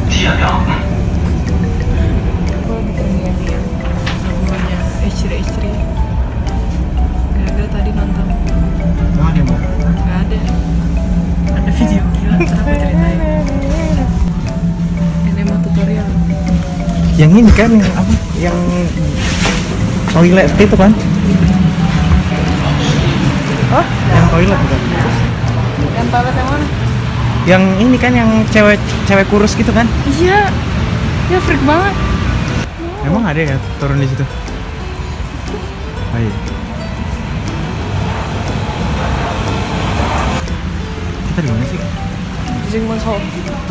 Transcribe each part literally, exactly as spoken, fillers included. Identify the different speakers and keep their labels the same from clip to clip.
Speaker 1: Gue bikin yang lagunya Istri-Istri. Gak ada tadi nonton.
Speaker 2: Gak ada mau?
Speaker 1: Gak ada. Ada video gila, kenapa ceritain? Ini mau tutorial.
Speaker 2: Yang ini kan, yang apa? Yang toilet itu kan?
Speaker 1: Oh?
Speaker 2: Yang toilet bukan?
Speaker 1: Yang toilet yang mana?
Speaker 2: Yang ini kan yang cewek cewek kurus gitu kan?
Speaker 1: Iya. Ya freak banget.
Speaker 2: Emang ada ya turun di situ? Oh iya. Kita di mana sih?
Speaker 1: Zingman's Hall.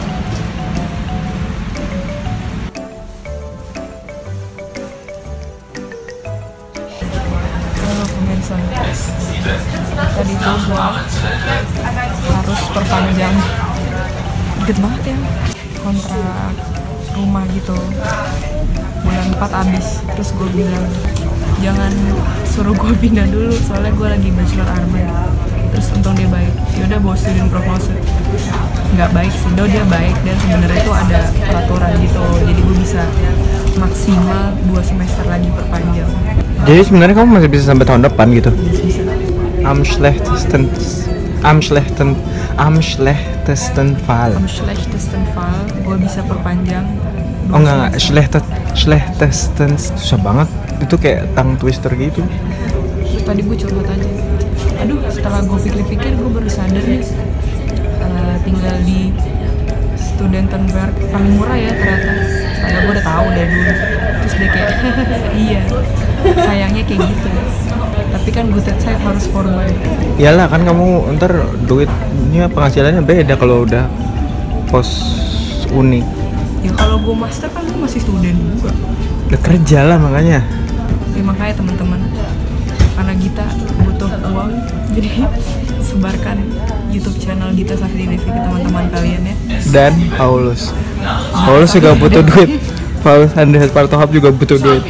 Speaker 1: Halo pemirsa. Tadi tuh gua harus perpanjang. Dikit banget ya kontrak rumah gitu. Bulan empat habis. Terus gue bilang jangan suruh gue pindah dulu soalnya gue lagi bachelor arman. Terus untung dia baik. Yaudah bawa student proposal. Nggak baik sih, do dia baik dan sebenarnya itu ada peraturan gitu. Jadi gue bisa maksimal dua semester lagi perpanjang.
Speaker 2: Jadi sebenarnya kamu masih bisa sampai tahun depan gitu?
Speaker 1: Bisa.
Speaker 2: Am schlechtesten Am schlechten Am schlechtesten Fall.
Speaker 1: Am schlechtesten Fall gue bisa perpanjang.
Speaker 2: Oh enggak, enggak. Schlechter, schlechtesten susah banget. Itu kayak tongue twister gitu.
Speaker 1: Terus tadi gue curhat aja. Aduh, setelah gue pikir-pikir gue baru sadar nih uh, tinggal di Studentenberg paling murah ya ternyata. Padahal gue udah tahu dari dulu. Terus dia kayak iya, sayangnya kayak gitu. Tapi kan good at saya harus formal.
Speaker 2: Iyalah kan kamu ntar duitnya penghasilannya beda kalau udah pos uni.
Speaker 1: Ya kalau gue master kan gue masih student juga.
Speaker 2: Udah kerja lah makanya.
Speaker 1: Ya makanya teman-teman, karena Gita butuh uang, jadi sebarkan YouTube channel Gita Safri Devi ke teman-teman kalian ya.
Speaker 2: Dan Paulus. Paulus juga butuh duit. Paulus Andreas Partohap juga butuh duit.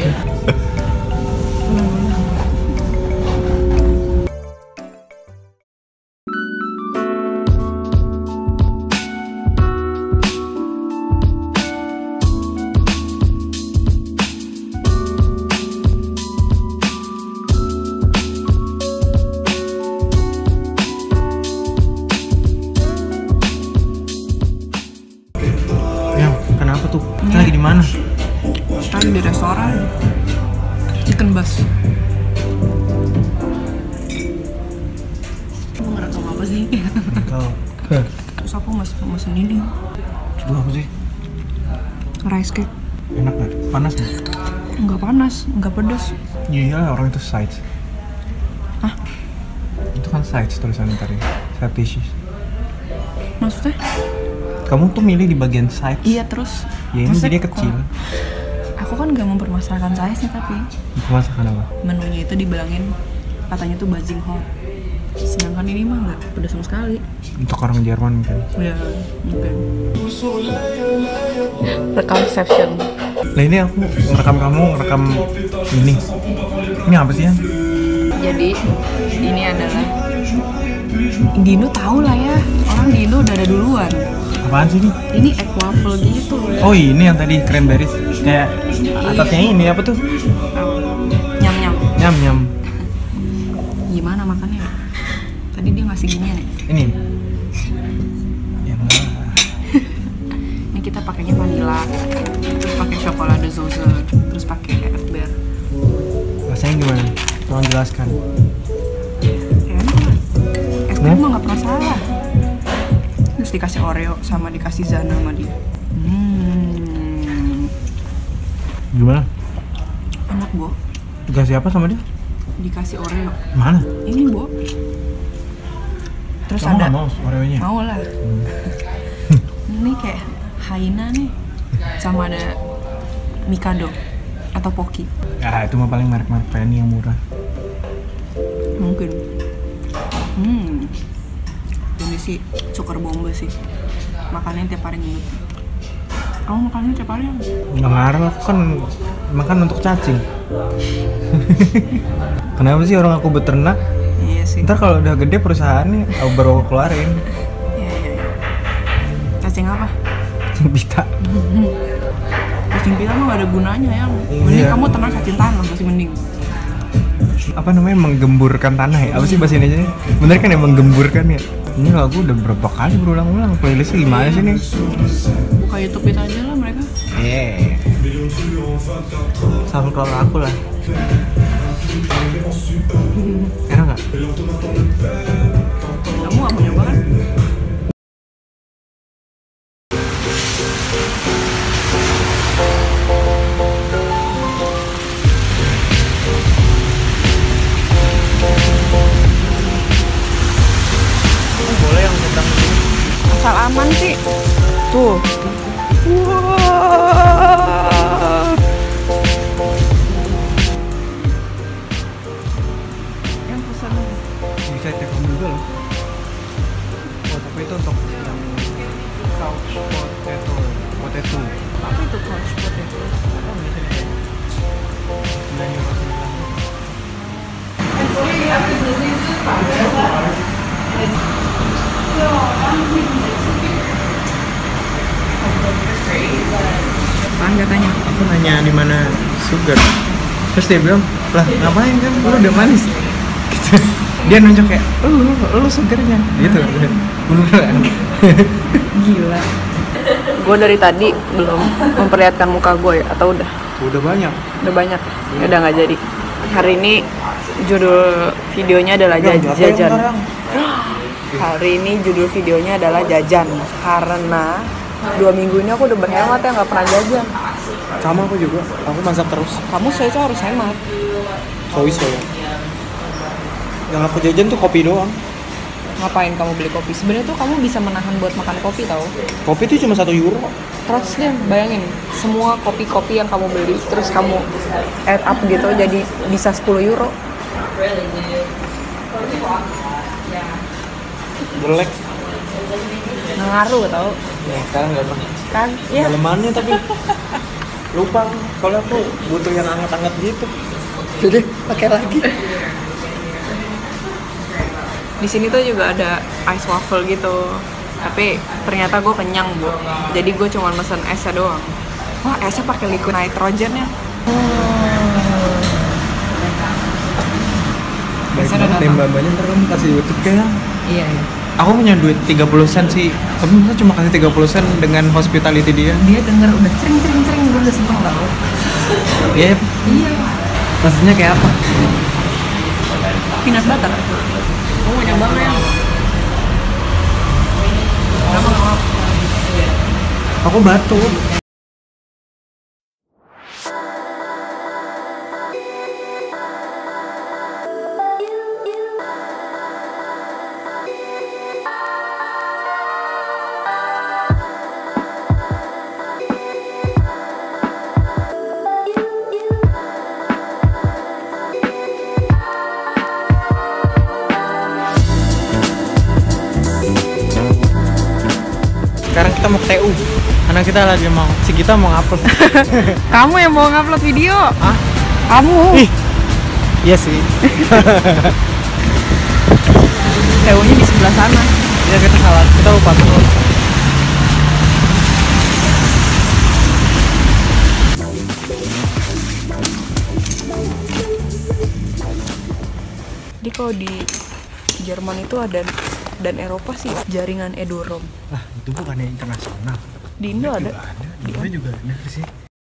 Speaker 2: Kita lagi di mana?
Speaker 1: Tadi di restoran Chicken Bus. Mau ngerekam apa sih?
Speaker 2: Kau.
Speaker 1: Terus aku mas mesen ini.
Speaker 2: Coba apa sih?
Speaker 1: Rice cake.
Speaker 2: Enak nggak? Panas nggak?
Speaker 1: Nggak panas, nggak pedas.
Speaker 2: Iya, orang itu sides.
Speaker 1: Hah?
Speaker 2: Itu kan sides tulisannya tadi. Side dishes.
Speaker 1: Maksudnya?
Speaker 2: Kamu tuh milih di bagian sides.
Speaker 1: Iya terus.
Speaker 2: Ya ini jadi kecil.
Speaker 1: Aku kan nggak mempermasalahkan size-nya tapi.
Speaker 2: Masakan apa?
Speaker 1: Menunya itu dibilangin katanya tuh buzzing hot. Sedangkan ini mah nggak pedas sama sekali.
Speaker 2: Untuk orang Jerman mungkin.
Speaker 1: Ya mungkin. Rekam session.
Speaker 2: Nah ini aku ngerekam kamu, ngerekam ini. Ini apa sih ya?
Speaker 1: Jadi ini adalah Dino tahu lah ya, orang Dino udah ada duluan.
Speaker 2: Apaan sih ini?
Speaker 1: Ini egg waffle gitu.
Speaker 2: Oh ini yang tadi cranberries. Kayak atasnya ini apa tuh?
Speaker 1: Nyam nyam.
Speaker 2: Nyam nyam.
Speaker 1: Gimana makannya? Tadi dia ngasih ginian ya?
Speaker 2: Ini. Yang
Speaker 1: Ini kita pakainya vanilla, terus pakai chocolate sauce, terus pakai Erdbeer.
Speaker 2: rasanya gimana? Tolong jelaskan.
Speaker 1: Enak lah. Es krim mah nggak pernah salah. Terus dikasih Oreo sama dikasih Zana sama dia. Hmm.
Speaker 2: Gimana?
Speaker 1: Enak, Bo.
Speaker 2: Dikasih apa sama dia?
Speaker 1: Dikasih Oreo.
Speaker 2: Mana?
Speaker 1: Ini, Bo. Terus
Speaker 2: Kamu
Speaker 1: ada
Speaker 2: nggak mau Oreo-nya?
Speaker 1: mau lah.
Speaker 2: Hmm.
Speaker 1: Ini kayak Haina nih. Sama ada Mikado atau Pocky.
Speaker 2: Ya itu mah paling merek-merek Penny yang murah.
Speaker 1: Mungkin. Hmm. Ini sih sukar bomba sih. Makannya tiap hari ngelut. Kamu makannya tiap hari?
Speaker 2: Nggak ngaruh, aku kan makan untuk cacing. Kenapa sih orang aku beternak?
Speaker 1: Iya sih.
Speaker 2: Ntar kalau udah gede perusahaannya aku baru aku keluarin.
Speaker 1: Iya iya iya. Cacing apa?
Speaker 2: Bita.
Speaker 1: Cacing pita mah gak ada gunanya yang. Mending
Speaker 2: Iya.
Speaker 1: kamu tenang cacing tanah masih mending.
Speaker 2: Apa namanya, menggemburkan tanah ya? Apa sih bahasa Indonesia? Bener kan ya, menggemburkan ya? Ini lagu udah berapa kali berulang-ulang, playlistnya gimana sih nih?
Speaker 1: Buka YouTube kita aja lah mereka.
Speaker 2: Eh, sama kalau aku lah. Enak nggak?
Speaker 1: Kamu gak mau nyoba kan?
Speaker 2: Boleh yang tentang
Speaker 1: Asal aman sih. Tuh.
Speaker 2: wah.
Speaker 1: Yang pesan
Speaker 2: Bisa telepon juga loh. Oh, tapi itu untuk yang couch potato, potato.
Speaker 1: apa itu couch potato?
Speaker 2: Apa namanya? sembilan euro sembilan.
Speaker 1: Apaan katanya?
Speaker 2: Aku nanya di mana sugar. Terus dia bilang, lah ngapain kan? Lu udah manis. Gitu. Dia nunjuk kayak, lu, lu sugarnya. Gitu. Beneran.
Speaker 1: Gila. Gue dari tadi belum memperlihatkan muka gue ya, atau udah?
Speaker 2: Udah banyak.
Speaker 1: Udah banyak. Ya udah nggak jadi. Hari ini judul videonya adalah
Speaker 2: Yang
Speaker 1: jaj-
Speaker 2: berapa yang
Speaker 1: jajan.
Speaker 2: sekarang?
Speaker 1: Hari ini judul videonya adalah jajan karena dua minggu ini aku udah berhemat ya, nggak pernah jajan.
Speaker 2: Sama aku juga. Aku masak terus.
Speaker 1: Kamu saya tuh harus hemat.
Speaker 2: Sois soya. Yang aku jajan tuh kopi doang.
Speaker 1: Ngapain kamu beli kopi? Sebenarnya tuh kamu bisa menahan buat makan kopi tau.
Speaker 2: Kopi tuh cuma satu euro.
Speaker 1: Terus deh bayangin semua kopi-kopi yang kamu beli terus kamu add up gitu jadi bisa sepuluh euro.
Speaker 2: Jelek.
Speaker 1: Ngaruh tau
Speaker 2: Ya, sekarang nggak pernah.
Speaker 1: kan? Ya.
Speaker 2: Dalemannya tapi lupa. Soalnya aku butuh yang hangat-hangat gitu. Jadi pakai lagi.
Speaker 1: Di sini tuh juga ada ice waffle gitu. Tapi ternyata gue kenyang, Bu. Jadi gue cuma mesen esnya doang. Wah, esnya pakai liquid nitrogen ya.
Speaker 2: Baik
Speaker 1: Biasanya
Speaker 2: banget
Speaker 1: datang.
Speaker 2: ya mbak-mbaknya, ntar kamu kasih YouTube kayak.
Speaker 1: Iya, iya.
Speaker 2: Aku punya duit tiga puluh sen sih. Tapi masa cuma kasih tiga puluh sen dengan hospitality dia?
Speaker 1: Dia denger udah cering cering cering gue udah seneng tau.
Speaker 2: Iya.
Speaker 1: Iya.
Speaker 2: Maksudnya kayak apa?
Speaker 1: Peanut butter. Gue mau nyoba nggak ya? Kenapa nggak mau?
Speaker 2: Aku batuk. Sekarang kita mau ke T U. Karena kita lagi mau, si kita mau ngupload.
Speaker 1: Kamu yang mau ngupload video?
Speaker 2: Hah?
Speaker 1: Kamu?
Speaker 2: Ih. Iya sih.
Speaker 1: T U-nya di sebelah sana.
Speaker 2: Ya kita salah, kita lupa tuh.
Speaker 1: Jadi kalau di Jerman itu ada dan Eropa sih jaringan Eduroam.
Speaker 2: Lah, itu bukannya internasional.
Speaker 1: Di Indo ada.
Speaker 2: Ada. Di Indo juga ada sih.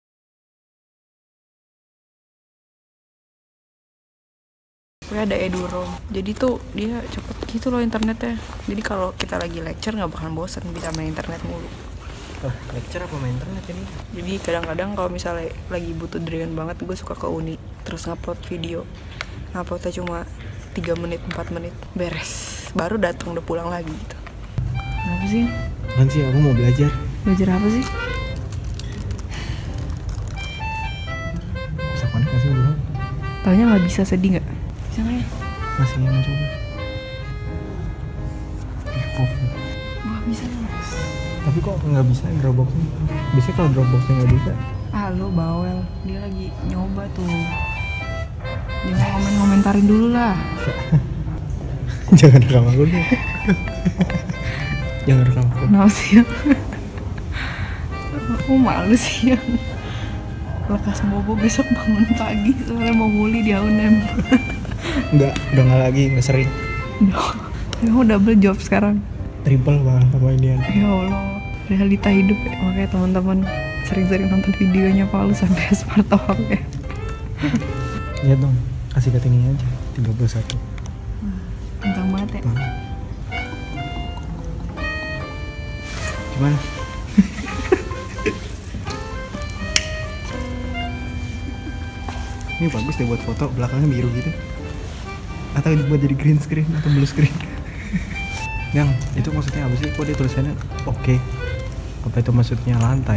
Speaker 1: Pokoknya ada Eduroam. Jadi tuh dia cepet gitu loh internetnya. Jadi kalau kita lagi lecture nggak bakalan bosan bisa main internet mulu.
Speaker 2: Wah, lecture apa main internet ini?
Speaker 1: Jadi kadang-kadang kalau misalnya lagi butuh dringan banget, gue suka ke uni terus ngupload video. Nguploadnya cuma tiga menit, empat menit, beres. Baru datang udah pulang lagi gitu. Kenapa sih?
Speaker 2: Kan sih aku mau belajar.
Speaker 1: Belajar apa sih?
Speaker 2: Bisa connect nggak sih belum?
Speaker 1: Taunya nggak bisa, sedih nggak? Bisa nggak ya?
Speaker 2: Masih mau coba. Eh, off.
Speaker 1: Wah, bisa nggak?
Speaker 2: Tapi kok nggak bisa Dropboxnya? Biasanya kalau Dropboxnya nggak bisa.
Speaker 1: Ah, lo bawel. Dia lagi nyoba tuh. Jangan komen-komentarin dulu lah.
Speaker 2: Jangan rekam aku deh. Jangan rekam aku.
Speaker 1: Kenapa sih? Aku malu sih yang lekas bobo besok bangun pagi soalnya mau muli di H and M.
Speaker 2: Enggak, udah nggak lagi, nggak sering.
Speaker 1: Kamu double job sekarang.
Speaker 2: Triple banget sama ini.
Speaker 1: Ya Allah, realita hidup ya. Makanya teman-teman sering-sering nonton videonya Paulus sampai smart talk ya.
Speaker 2: Lihat dong, kasih cuttingnya aja tiga puluh satu.
Speaker 1: Tentang banget ya.
Speaker 2: Gimana? Ini bagus deh buat foto, belakangnya biru gitu. Atau dibuat jadi green screen atau blue screen. Yang itu maksudnya apa sih? Kok dia tulisannya oke? Okay. Apa itu maksudnya lantai?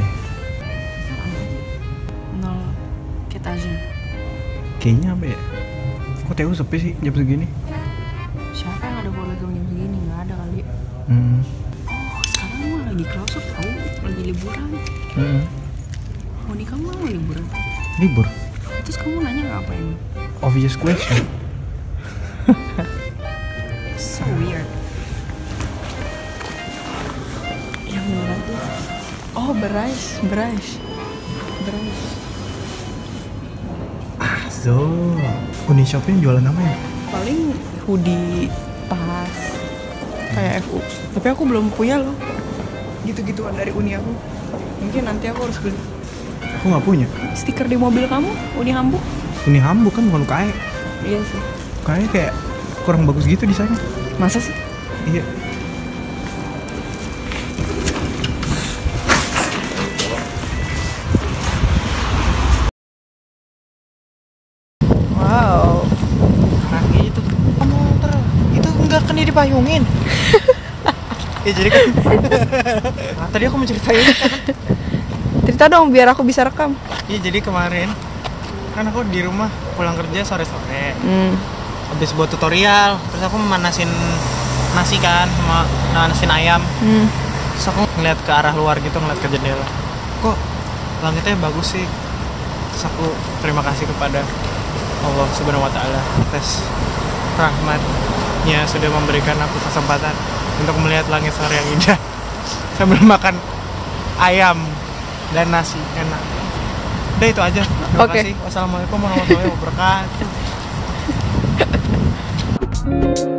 Speaker 1: Nol kita aja.
Speaker 2: Kayaknya apa ya? Kok T U sepi sih jam segini?
Speaker 1: Siapa yang ada boleh jam segini? Nggak ada kali.
Speaker 2: Hmm.
Speaker 1: Oh sekarang mah lagi close up tau, lagi liburan.
Speaker 2: Hmm.
Speaker 1: Oh ini kamu mau liburan?
Speaker 2: Libur.
Speaker 1: Terus kamu nanya ngapain?
Speaker 2: Obvious question.
Speaker 1: So weird. Yang beneran tuh. Oh beras, beras, beras.
Speaker 2: Ah, so. Uni Shopnya jualan apa ya?
Speaker 1: Paling hoodie, tas, kayak F U. Tapi aku belum punya loh. Gitu-gituan dari Uni aku. Mungkin nanti aku harus beli.
Speaker 2: Aku nggak punya.
Speaker 1: Stiker di mobil kamu, Uni Hamburg?
Speaker 2: Uni Hamburg kan bukan U K E.
Speaker 1: Iya sih.
Speaker 2: U K E kayak kurang bagus gitu desainnya.
Speaker 1: Masa sih?
Speaker 2: Iya.
Speaker 1: Wow.
Speaker 2: Nah itu kamu ter itu enggak kan dia dipayungin. Ya jadi kan. Nah, tadi aku mau ceritain kan.
Speaker 1: Cerita dong biar aku bisa rekam.
Speaker 2: Iya jadi kemarin kan aku di rumah pulang kerja sore-sore.
Speaker 1: Hmm.
Speaker 2: Habis buat tutorial, terus aku memanasin nasi kan sama manasin ayam.
Speaker 1: Hmm.
Speaker 2: Terus aku ngeliat ke arah luar gitu, ngeliat ke jendela. Kok langitnya bagus sih? Terus aku terima kasih kepada Allah Subhanahu wa taala atas rahmatnya sudah memberikan aku kesempatan untuk melihat langit sore yang indah sambil makan ayam dan nasi enak. Udah itu aja. Terima
Speaker 1: Oke.
Speaker 2: kasih. Wassalamualaikum warahmatullahi wabarakatuh.